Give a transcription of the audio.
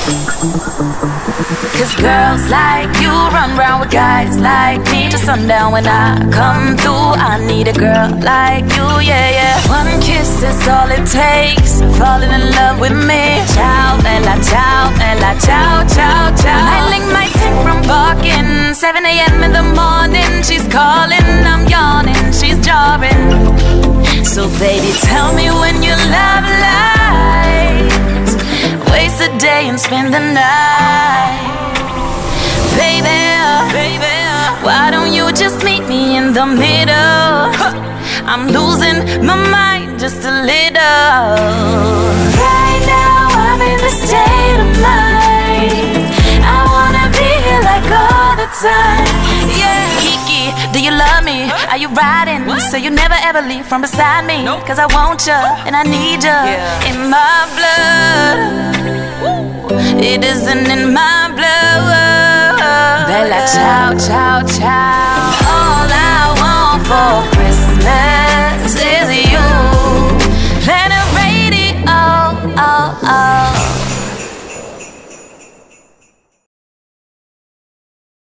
Cause girls like you run round with guys like me till sundown. When I come through, I need a girl like you, yeah, yeah. One kiss is all it takes, falling in love with me. Ciao, bella, ciao, bella, ciao, ciao, ciao. I link my tank from barking, 7 a.m. in the morning. She's calling, I'm yawning, she's jarring. So baby, tell me when your love lies. Waste a day and spend the night. Baby, baby, why don't you just meet me in the middle? I'm losing my mind just a little. Right now I'm in the state of mind. I wanna be here like all the time. Yeah, Kiki, do you love me? Are you riding? So you never ever leave from beside me. Cause I want you and I need you in my blood. It isn't in my blood. Bella, ciao, ciao, ciao. All I want for Christmas is you. Planet radio, oh, oh, oh.